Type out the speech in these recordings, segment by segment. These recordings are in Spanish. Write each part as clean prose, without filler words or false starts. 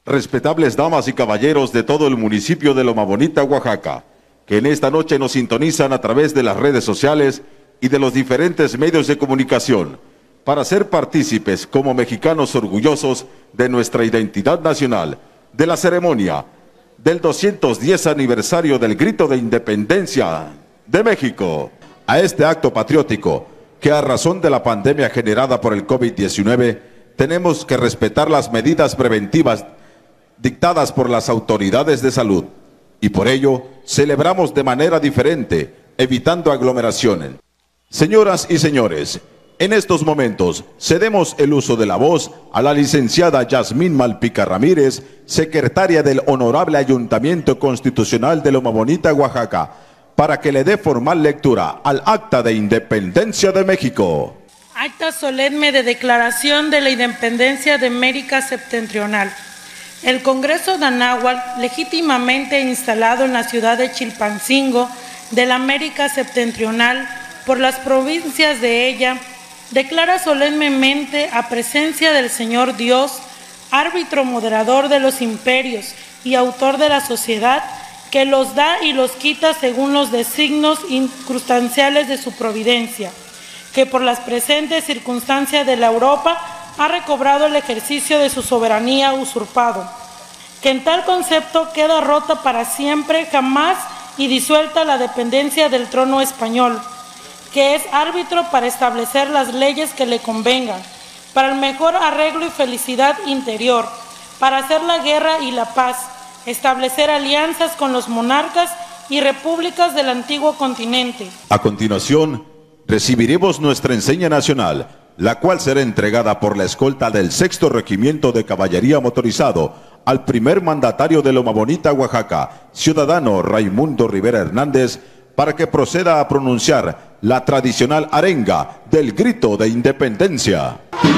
Respetables damas y caballeros de todo el municipio de Loma Bonita, Oaxaca, que en esta noche nos sintonizan a través de las redes sociales y de los diferentes medios de comunicación, para ser partícipes como mexicanos orgullosos de nuestra identidad nacional, de la ceremonia del 210 aniversario del Grito de Independencia de México. A este acto patriótico, que a razón de la pandemia generada por el COVID-19, tenemos que respetar las medidas preventivas dictadas por las autoridades de salud, y por ello celebramos de manera diferente, evitando aglomeraciones. Señoras y señores, en estos momentos cedemos el uso de la voz a la licenciada Yasmín Malpica Ramírez, secretaria del Honorable Ayuntamiento Constitucional de Loma Bonita, Oaxaca, para que le dé formal lectura al Acta de Independencia de México. Acta solemne de declaración de la Independencia de América Septentrional. El Congreso de Anáhuac, legítimamente instalado en la ciudad de Chilpancingo de la América Septentrional por las provincias de ella, declara solemnemente a presencia del Señor Dios, árbitro moderador de los imperios y autor de la sociedad, que los da y los quita según los designios incrustanciales de su providencia, que por las presentes circunstancias de la Europa ha recobrado el ejercicio de su soberanía usurpado, que en tal concepto queda rota para siempre, jamás y disuelta la dependencia del trono español, que es árbitro para establecer las leyes que le convengan, para el mejor arreglo y felicidad interior, para hacer la guerra y la paz, establecer alianzas con los monarcas y repúblicas del antiguo continente. A continuación, recibiremos nuestra enseña nacional, la cual será entregada por la escolta del 6º Regimiento de Caballería Motorizado al primer mandatario de Loma Bonita, Oaxaca, ciudadano Raimundo Rivera Hernández, para que proceda a pronunciar la tradicional arenga del Grito de Independencia.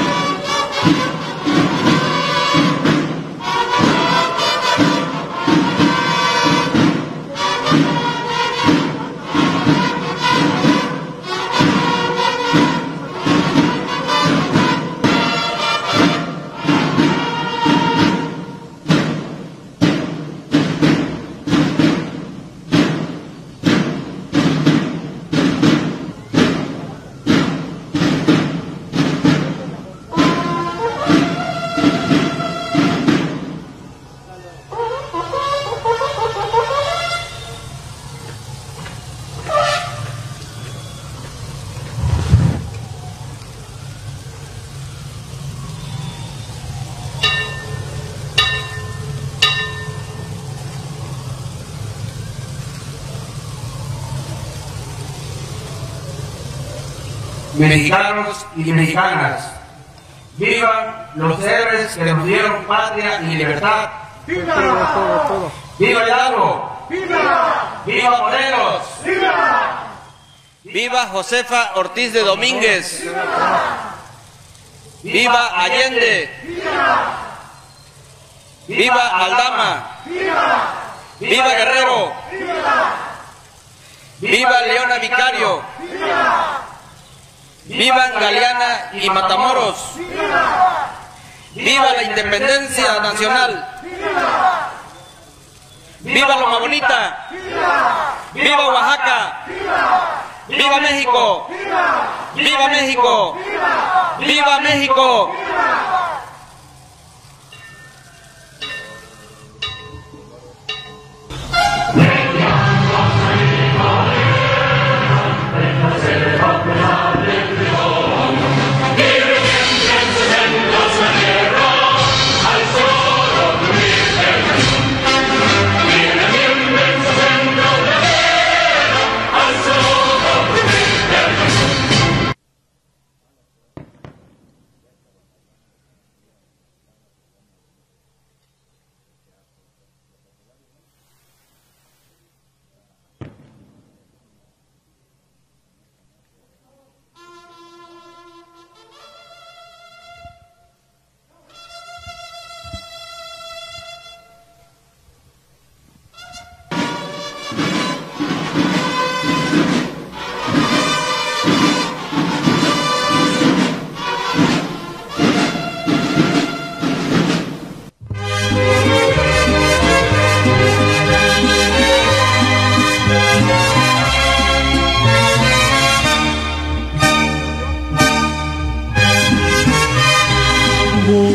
Mexicanos y mexicanas, vivan los héroes que nos dieron patria y libertad. ¡Viva! ¡Viva Hidalgo! ¡Viva! ¡Viva Morelos! ¡Viva! ¡Viva Josefa Ortiz de Domínguez! ¡Viva Allende! ¡Viva Aldama! ¡Viva Guerrero! ¡Viva Leona Vicario! ¡Vivan Galeana y Matamoros! ¡Viva la independencia nacional! ¡Viva Loma Bonita! ¡Viva Oaxaca! ¡Viva México! ¡Viva México! ¡Viva México!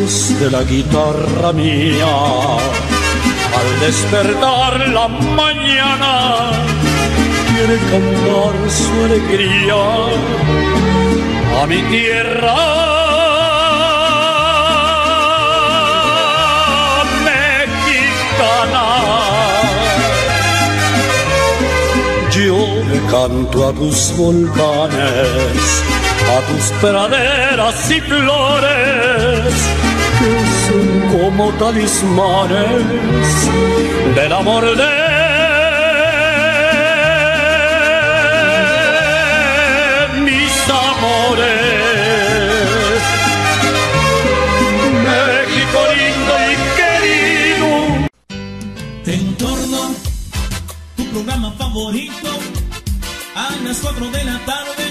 voz de la guitarra mía, al despertar la mañana, quiere cantar su alegría a mi tierra mexicana. Yo le canto a tus volcanes, a tus praderas y flores, que son como talismanes del amor de mis amores. México lindo y querido. En torno, tu programa favorito, a las 4 de la tarde.